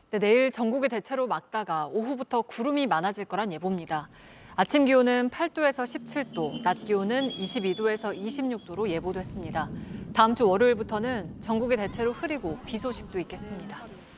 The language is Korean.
네, 내일 전국이 대체로 맑다가 오후부터 구름이 많아질 거란 예보입니다. 아침 기온은 8도에서 17도, 낮 기온은 22도에서 26도로 예보됐습니다. 다음 주 월요일부터는 전국이 대체로 흐리고 비 소식도 있겠습니다.